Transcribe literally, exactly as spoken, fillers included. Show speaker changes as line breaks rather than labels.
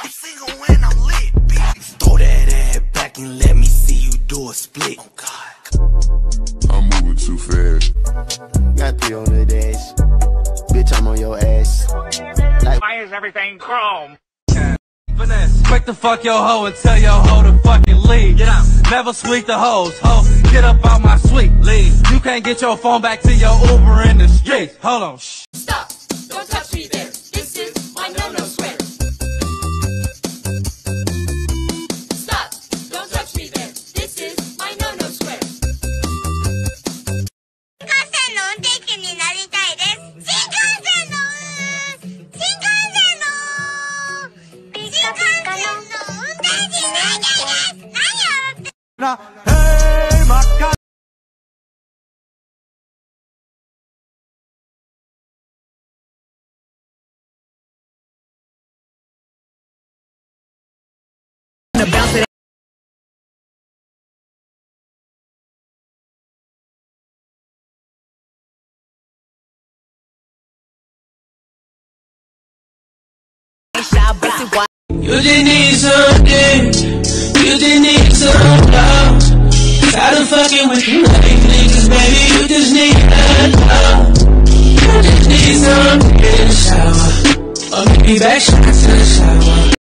I'm single when I'm lit, bitch. Throw that ass back and let me see you do a split. Oh God,
I'm moving too fast.
Got three on the dash. Bitch, I'm on your ass. Like,
why is everything chrome?
Finesse. Quick to fuck your hoe and tell your hoe to fucking leave. Get out. Never sweep the hoes. Ho, get up out my suite. Leave. You can't get your phone back to your Uber in the streets. Hold on. Shh.
Stop. Don't touch me there. This is my no-no square. Stop. Don't touch me there. This is my no-no square.
Hey, my God.
Bounce it.
You just need something, you just need some love. Tired of fucking with you like niggas, baby, you just need that love. You just need something in the shower, or maybe back shots in the shower.